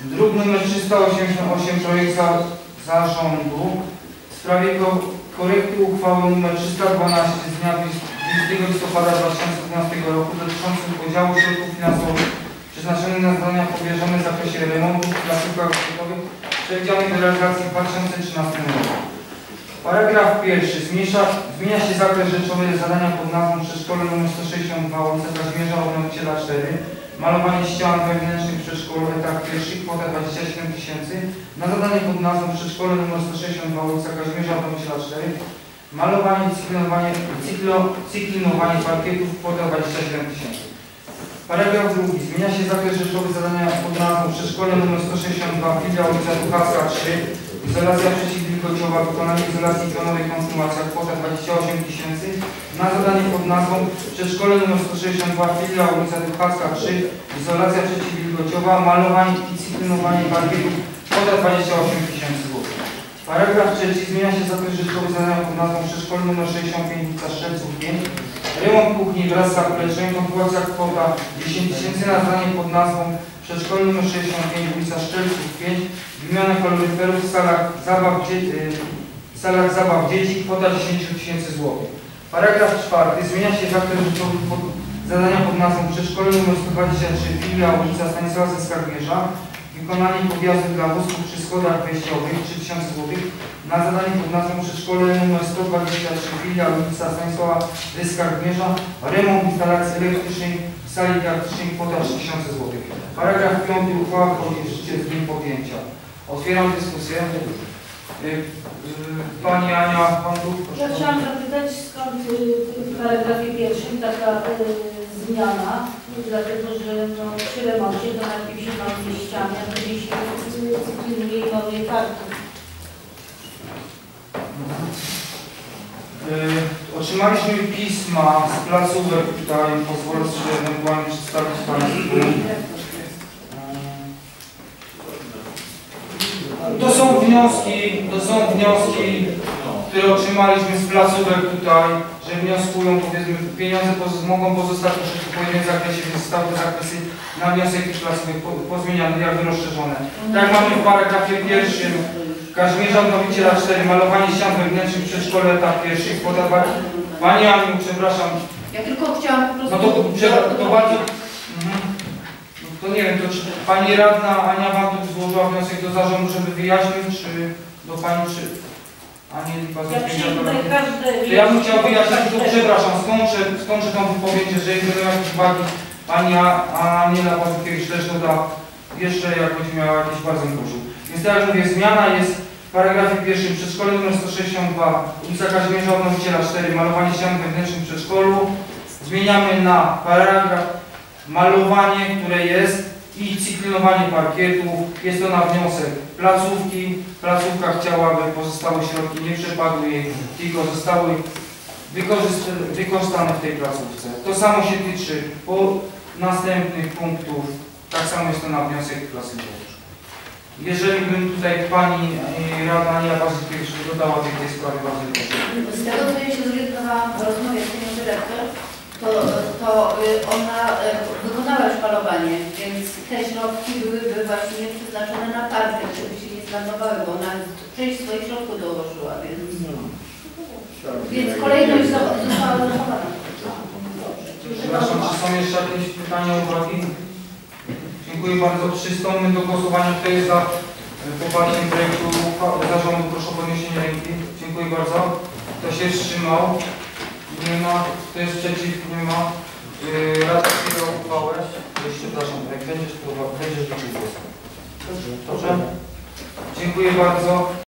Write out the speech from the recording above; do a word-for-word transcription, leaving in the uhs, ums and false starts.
Druk nr trzysta osiemdziesiąt osiem, projekt za, zarządu w sprawie ko korekty uchwały nr trzysta dwanaście z dnia dwudziestego listopada dwa tysiące dwunastego roku dotyczącym podziału środków finansowych przeznaczonych na zadania powierzone w zakresie remontu w placówkach oświatowych przewidzianych do realizacji w dwa tysiące trzynastym roku. Paragraf pierwszy. Zmienia, zmienia się zakres rzeczowy zadania pod nazwą przedszkole nr sto sześćdziesiąt dwa ulica Kazimierza Odnowiciela cztery. Malowanie ścian wewnętrznych w przedszkolu etap pierwszy, kwota dwadzieścia siedem tysięcy. Na zadanie pod nazwą przedszkole nr sto sześćdziesiąt dwa ulica Kazimierza Odnowiciela cztery. Malowanie i cyklinowanie, cyklo, cyklinowanie parkietów, kwota dwadzieścia siedem tysięcy. Paragraf drugi. Zmienia się zakres rzeczowy zadania pod nazwą przedszkole nr sto sześćdziesiąt dwa, filia ulica Duchacka trzy. Izolacja przeciwwilgociowa, wykonanie izolacji pionowej, konsumacja, kwota dwadzieścia osiem tysięcy. Na zadanie pod nazwą przedszkole nr sto sześćdziesiąt dwa, filia ulica Duchacka trzy. Izolacja przeciwwilgociowa, malowanie i cyklinowanie parkietów, kwota dwadzieścia osiem tysięcy złotych. Paragraf trzeci. Zmienia się zakres rzeczowy zadania pod nazwą przedszkole nr sześćdziesiąt pięć, ulica Strzelców pięć. Remont kuchni wraz z zapleczeniem, kontynuacja kwota dziesięć tysięcy. Na zadanie pod nazwą przedszkole nr sześćdziesiąt pięć, ulica Strzelców pięć. Wymiana kaloryferów w salach zabaw, w salach zabaw dzieci, kwota dziesięć tysięcy złotych. Paragraf czwarty. Zmienia się zakres rzeczowy pod zadania pod nazwą przedszkole nr sto dwadzieścia trzy, filia ulica Stanisława ze Skarbierza. Wykonanie podjazdu dla wózków przy schodach wejściowych, trzy tysiące złotych. Na zadanie pod nazwą przedszkole nr sto dwadzieścia trzy, filia ulica Stanisława ze Skarbierza. Remont instalacji elektrycznej w sali didaktycznej, kwota trzy tysiące złotych. Paragraf piąty. Uchwała wchodzi w życie z dniem podjęcia. Otwieram dyskusję. Pani Ania, Pan tu? Ja chciałam zapytać, skąd w paragrafie pierwszym taka y, zmiana, dlatego że no, przy remoncie to najpierw się maluje ściany, a później się cyklinuje i maluje parki. Yy, otrzymaliśmy pisma z placówek, tutaj pozwolę sobie ewentualnie przedstawić Państwu. To są wnioski, to są wnioski, które otrzymaliśmy z placówek tutaj, że wnioskują, powiedzmy, pieniądze poz mogą pozostać w odpowiednim zakresie, więc stały zakresy na wniosek tych placówek po, pozmieniane, jakby rozszerzone. Tak jak mamy w paragrafie pierwszym, Kazimierza Odnowiciela cztery, malowanie ścian wewnętrznych w przedszkole etap pierwszy, kwota dwa. Pani Aniu, przepraszam. Ja tylko chciałam po prostu... No to, to, to bardzo... Mhm. To nie wiem, to czy Pani Radna Ania Wanduk złożyła wniosek do zarządu, żeby wyjaśnić, czy do Pani, czy... A nie, chyba ja, ja bym chciał wyjaśnić, to przepraszam, skończę, skończę tą wypowiedź, jeżeli będą jakieś uwagi, Pani Aniela Wazurkiewicz też doda jeszcze, jak będzie miała jakieś, bardzo prosił. Więc tak jak mówię, zmiana jest w paragrafie pierwszym, przedszkole nr sto sześćdziesiąt dwa, ulica Kazimierza Odnowiciela cztery, malowanie ścian wewnętrznych w przedszkolu. Zmieniamy na paragraf malowanie, które jest, i cyklinowanie parkietów. Jest to na wniosek placówki. Placówka chciałaby pozostałe środki nie przepadły jej, tylko zostały wykorzystane w tej placówce. To samo się tyczy po następnych punktów. Tak samo jest to na wniosek placówki. Jeżeli bym tutaj Pani Radna Ania Wazurkiewicz dodała w tej sprawie, bardzo proszę. Z tego, co ja się zorientowałam w rozmowie z panią dyrektor, to, to ona wykonała już malowanie, więc te środki byłyby właśnie przeznaczone na parkę, żeby się nie zmarnowały, bo ona część swoich środków dołożyła, więc, więc kolejność została zachowana. Przepraszam, czy są jeszcze jakieś pytania, uwagi? Dziękuję bardzo. Przystąpmy do głosowania. Kto jest za poparciem projektu zarządu? Proszę o podniesienie ręki. Dziękuję bardzo. Kto się wstrzymał? Nie ma. Kto jest przeciw? Nie ma. Yy, Rada przyjęła uchwałę. Przepraszam, jak będziesz, będziesz liczył głos. Dobrze. Dziękuję bardzo.